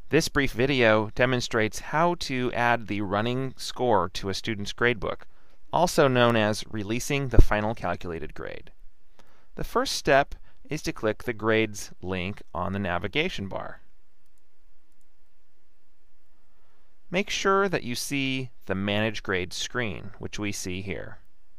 This brief video demonstrates how to add the running score to a student's gradebook, also known as releasing the final calculated grade. The first step is to click the Grades link on the navigation bar. Make sure that you see the Manage Grades screen, which we see here.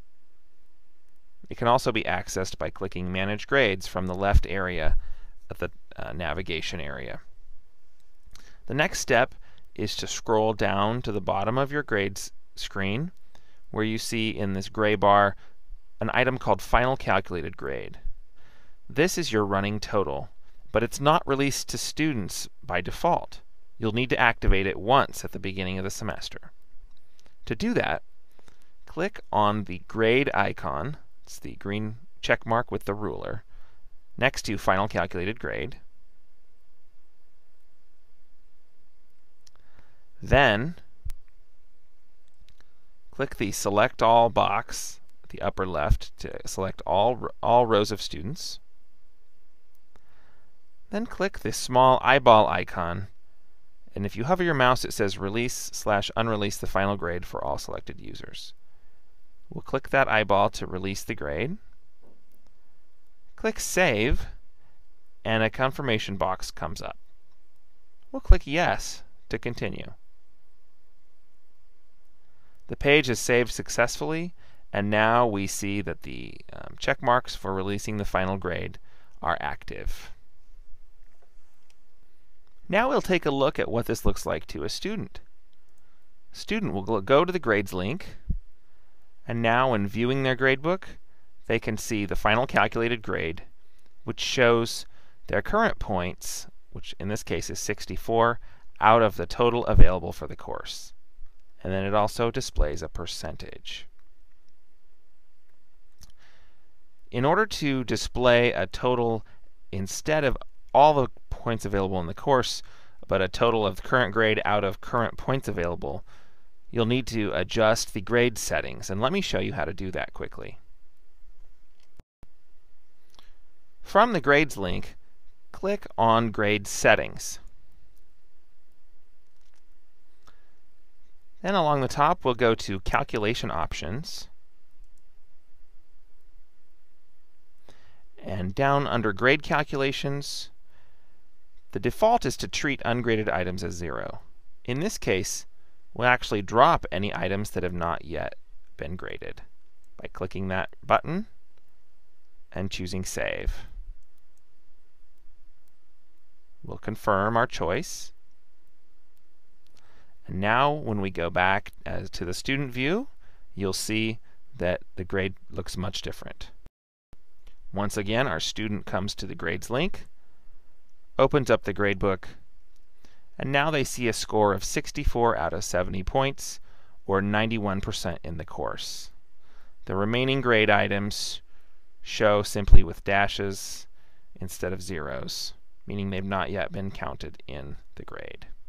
It can also be accessed by clicking Manage Grades from the left area of the navigation area. The next step is to scroll down to the bottom of your grades screen, where you see in this gray bar an item called Final Calculated Grade. This is your running total, but it's not released to students by default. You'll need to activate it once at the beginning of the semester. To do that, click on the grade icon. It's the green check mark with the ruler next to Final Calculated Grade. Then click the Select All box at the upper left to select all rows of students. Then click the small eyeball icon, and if you hover your mouse it says Release/Unrelease the final grade for all selected users. We'll click that eyeball to release the grade. Click Save, and a confirmation box comes up. We'll click Yes to continue. The page is saved successfully, and now we see that the check marks for releasing the final grade are active. Now we'll take a look at what this looks like to a student. A student will go to the Grades link, and now when viewing their gradebook, they can see the final calculated grade, which shows their current points, which in this case is 64, out of the total available for the course. And then it also displays a percentage. In order to display a total instead of all the points available in the course, but a total of current grade out of current points available, you'll need to adjust the grade settings. And let me show you how to do that quickly. From the Grades link, click on Grade Settings. Then along the top, we'll go to Calculation Options. And down under Grade Calculations, the default is to treat ungraded items as 0. In this case, we'll actually drop any items that have not yet been graded by clicking that button and choosing Save. We'll confirm our choice. And now when we go back to the student view, you'll see that the grade looks much different. Once again, our student comes to the Grades link, opens up the gradebook, and now they see a score of 64 out of 70 points, or 91% in the course. The remaining grade items show simply with dashes instead of zeros, meaning they've not yet been counted in the grade.